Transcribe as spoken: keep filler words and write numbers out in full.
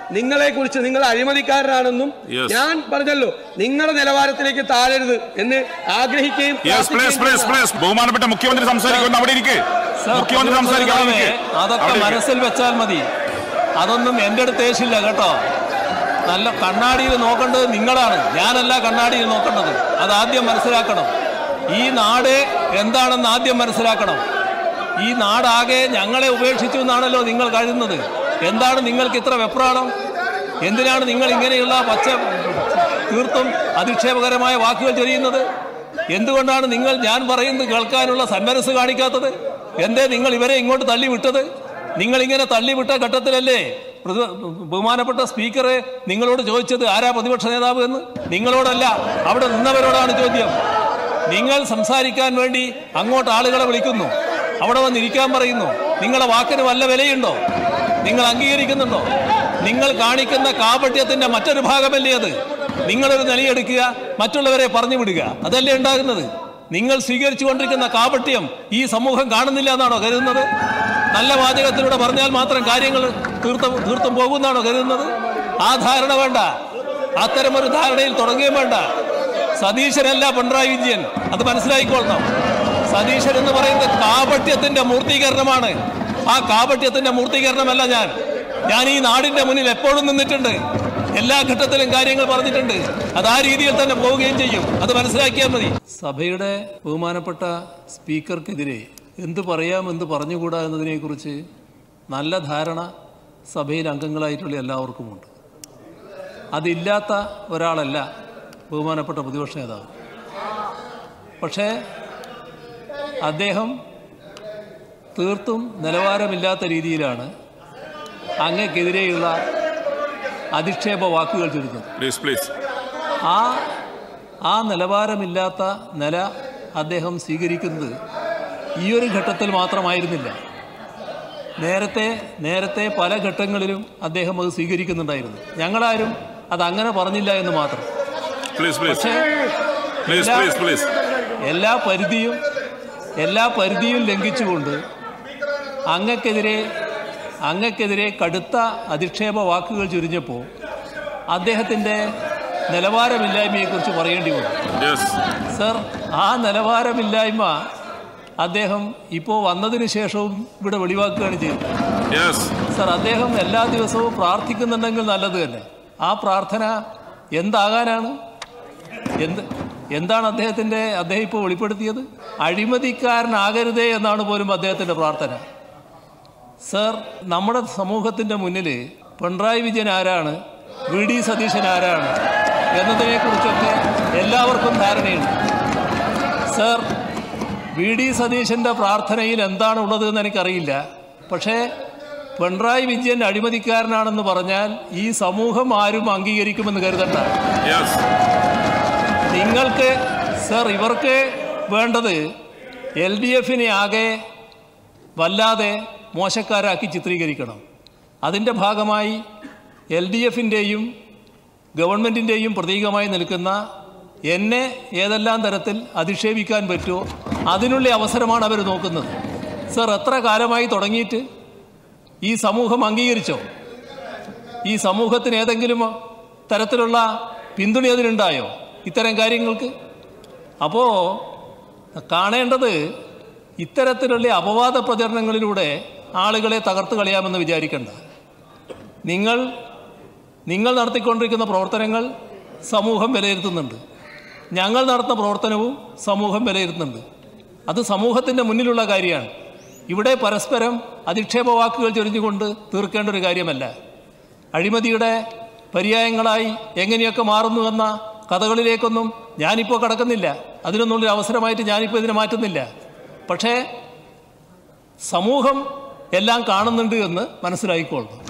നിങ്ങളെ കുറിച്ച് നിങ്ങൾ അഴിമതിക്കാരനാണെന്നും ഞാൻ പറഞ്ഞല്ലോ നിങ്ങളുടെ നിലവാരത്തിലേക്ക് താഴരുത് എന്ന് ആഗ്രഹിക്കുകയും ബഹുമാനപ്പെട്ട മുഖ്യമന്ത്രി സംസാരിക്കുന്നു. അവിടെ ഇരിക്കെ മുഖ്യമന്ത്രി സംസാരിക്കാം. അതൊക്കെ മനസ്സിൽ വെച്ചാൽ മതി. അതൊന്നും എൻ്റെ അടുത്ത് ഏശില്ല കേട്ടോ. നല്ല കണ്ണാടിയിൽ നോക്കേണ്ടത് നിങ്ങളാണ്, ഞാനല്ല കണ്ണാടിയിൽ നോക്കേണ്ടത്. അതാദ്യം മനസ്സിലാക്കണം. ഈ നാട് എന്താണെന്ന് ആദ്യം മനസ്സിലാക്കണം. ഈ നാടാകെ ഞങ്ങളെ ഉപേക്ഷിച്ചു എന്നാണല്ലോ നിങ്ങൾ കരുതുന്നത്. എന്താണ് നിങ്ങൾക്ക് ഇത്ര വെപ്രാളം? എന്തിനാണ് നിങ്ങൾ ഇങ്ങനെയുള്ള പച്ച തീർത്തും അധിക്ഷേപകരമായ വാക്കുകൾ ചൊരിയുന്നത്? എന്തുകൊണ്ടാണ് നിങ്ങൾ ഞാൻ പറയുന്നത് കേൾക്കാനുള്ള സന്മനസ് കാണിക്കാത്തത്? എന്തേ നിങ്ങൾ ഇവരെ ഇങ്ങോട്ട് തള്ളിവിട്ടത്? നിങ്ങളിങ്ങനെ തള്ളിവിട്ട ഘട്ടത്തിലല്ലേ ബഹുമാനപ്പെട്ട സ്പീക്കറെ നിങ്ങളോട് ചോദിച്ചത് ആരാ പ്രതിപക്ഷ നേതാവ് എന്ന്? നിങ്ങളോടല്ല, അവിടെ നിന്നവരോടാണ് ചോദ്യം. നിങ്ങൾ സംസാരിക്കാൻ വേണ്ടി അങ്ങോട്ട് ആളുകളെ വിളിക്കുന്നു, അവിടെ വന്നിരിക്കാൻ പറയുന്നു. നിങ്ങളുടെ വാക്കിന് വല്ല വിലയുണ്ടോ? നിങ്ങൾ അംഗീകരിക്കുന്നുണ്ടോ? നിങ്ങൾ കാണിക്കുന്ന കാപട്യത്തിന്റെ മറ്റൊരു ഭാഗമല്ലേ അത്? നിങ്ങളൊരു നിലയെടുക്കുക, മറ്റുള്ളവരെ പറഞ്ഞു വിടുക, അതല്ലേ ഉണ്ടാകുന്നത്? നിങ്ങൾ സ്വീകരിച്ചു കൊണ്ടിരിക്കുന്ന കാപട്യം ഈ സമൂഹം കാണുന്നില്ല എന്നാണോ കരുതുന്നത്? നല്ല വാചകത്തിലൂടെ പറഞ്ഞാൽ മാത്രം കാര്യങ്ങൾ തീർത്തും തീർത്തും പോകുമെന്നാണോ കരുതുന്നത്? ആ ധാരണ വേണ്ട. അത്തരമൊരു ധാരണയിൽ തുടങ്ങുകയും വേണ്ട. സതീശനല്ല പിണറായി വിജയൻ, അത് മനസ്സിലായിക്കൊള്ളണം. സതീശൻ എന്ന് പറയുന്നത് കാപട്യത്തിന്റെ മൂർത്തീകരണമാണ്. ആ കാപട്യത്തിന്റെ മൂർത്തീകരണമല്ല ഞാൻ. ഞാൻ ഈ നാടിന്റെ മുന്നിൽ എപ്പോഴും നിന്നിട്ടുണ്ട്, എല്ലാ ഘട്ടത്തിലും കാര്യങ്ങൾ പറഞ്ഞിട്ടുണ്ട്. അത് ആ രീതിയിൽ തന്നെ പോവുകയും ചെയ്യും. അത് മനസ്സിലാക്കിയാൽ മതി. സഭയുടെ ബഹുമാനപ്പെട്ട സ്പീക്കർക്കെതിരെ എന്ത് പറയാം എന്ത് പറഞ്ഞുകൂടാ എന്നതിനെക്കുറിച്ച് നല്ല ധാരണ സഭയിൽ അംഗങ്ങളായിട്ടുള്ള എല്ലാവർക്കുമുണ്ട്. അതില്ലാത്ത ഒരാളല്ല ബഹുമാനപ്പെട്ട പ്രതിപക്ഷ നേതാവ്. പക്ഷേ അദ്ദേഹം തീർത്തും നിലവാരമില്ലാത്ത രീതിയിലാണ് അങ്ങക്കെതിരെയുള്ള അധിക്ഷേപ വാക്കുകൾ ചൊരിഞ്ഞത്. ആ ആ നിലവാരമില്ലാത്ത നില അദ്ദേഹം സ്വീകരിക്കുന്നത് ഈ ഒരു ഘട്ടത്തിൽ മാത്രമായിരുന്നില്ല. നേരത്തെ നേരത്തെ പല ഘട്ടങ്ങളിലും അദ്ദേഹം അത് സ്വീകരിക്കുന്നുണ്ടായിരുന്നു. ഞങ്ങളാരും അതങ്ങനെ പറഞ്ഞില്ല എന്ന് മാത്രം. പക്ഷേ എല്ലാ പരിധിയും എല്ലാ പരിധിയും ലംഘിച്ചുകൊണ്ട് അങ്ങക്കെതിരെ അങ്ങക്കെതിരെ കടുത്ത അധിക്ഷേപ വാക്കുകൾ ചൊരിഞ്ഞപ്പോൾ അദ്ദേഹത്തിൻ്റെ നിലവാരമില്ലായ്മയെക്കുറിച്ച് പറയേണ്ടി വന്നു. സർ, ആ നിലവാരമില്ലായ്മ അദ്ദേഹം ഇപ്പോൾ വന്നതിന് ശേഷവും ഇവിടെ വെളിവാക്കുകയാണ് ചെയ്തത്. സർ, അദ്ദേഹം എല്ലാ ദിവസവും പ്രാർത്ഥിക്കുന്നുണ്ടെങ്കിൽ നല്ലത് തന്നെ. ആ പ്രാർത്ഥന എന്താകാനാണ്? എന്ത് എന്താണ് അദ്ദേഹത്തിൻ്റെ അദ്ദേഹം ഇപ്പോൾ വെളിപ്പെടുത്തിയത്? അഴിമതിക്കാരനാകരുതേ എന്നാണ് പോലും അദ്ദേഹത്തിൻ്റെ പ്രാർത്ഥന. സർ, നമ്മുടെ സമൂഹത്തിൻ്റെ മുന്നിൽ പിണറായി വിജയൻ ആരാണ്, വി ഡി സതീശൻ ആരാണ് എന്നതിനെക്കുറിച്ചൊക്കെ എല്ലാവർക്കും ധാരണയുണ്ട്. സർ, വി ഡി സതീശൻ്റെ പ്രാർത്ഥനയിൽ എന്താണ് ഉള്ളത് എന്ന് എനിക്കറിയില്ല. പക്ഷേ പിണറായി വിജയൻ അഴിമതിക്കാരനാണെന്ന് പറഞ്ഞാൽ ഈ സമൂഹം ആരും അംഗീകരിക്കുമെന്ന് കരുതണ്ട. നിങ്ങൾക്ക് സർ, ഇവർക്ക് വേണ്ടത് എൽ ഡി എഫിനെ ആകെ വല്ലാതെ മോശക്കാരാക്കി ചിത്രീകരിക്കണം. അതിൻ്റെ ഭാഗമായി എൽ ഡി എഫിൻ്റെയും ഗവൺമെൻറ്റിൻ്റെയും പ്രതീകമായി നിൽക്കുന്ന എന്നെ ഏതെല്ലാം തരത്തിൽ അധിക്ഷേപിക്കാൻ പറ്റുമോ അതിനുള്ള അവസരമാണ് അവർ നോക്കുന്നത്. സർ, എത്ര കാലമായി തുടങ്ങിയിട്ട് ഈ സമൂഹം അംഗീകരിച്ചോ? ഈ സമൂഹത്തിന് ഏതെങ്കിലും തരത്തിലുള്ള പിന്തുണ അതിനുണ്ടായോ ഇത്തരം കാര്യങ്ങൾക്ക്? അപ്പോൾ കാണേണ്ടത് ഇത്തരത്തിലുള്ള അപവാദ പ്രചരണങ്ങളിലൂടെ ആളുകളെ തകർത്ത് കളയാമെന്ന് വിചാരിക്കേണ്ട. നിങ്ങൾ നിങ്ങൾ നടത്തിക്കൊണ്ടിരിക്കുന്ന പ്രവർത്തനങ്ങൾ സമൂഹം വിലയിരുത്തുന്നുണ്ട്. ഞങ്ങൾ നടത്തുന്ന പ്രവർത്തനവും സമൂഹം വിലയിരുത്തുന്നുണ്ട്. അത് സമൂഹത്തിൻ്റെ മുന്നിലുള്ള കാര്യമാണ്. ഇവിടെ പരസ്പരം അധിക്ഷേപ വാക്കുകൾ ചൊരിഞ്ഞുകൊണ്ട് തീർക്കേണ്ട ഒരു കാര്യമല്ല. അഴിമതിയുടെ പര്യായങ്ങളായി എങ്ങനെയൊക്കെ മാറുന്നുവെന്ന കഥകളിലേക്കൊന്നും ഞാനിപ്പോൾ കടക്കുന്നില്ല. അതിനൊന്നുള്ളൊരു അവസരമായിട്ട് ഞാനിപ്പോൾ ഇതിനെ മാറ്റുന്നില്ല. പക്ഷേ സമൂഹം എല്ലാം കാണുന്നുണ്ട് എന്ന് മനസ്സിലാക്കിക്കൊള്ളണം.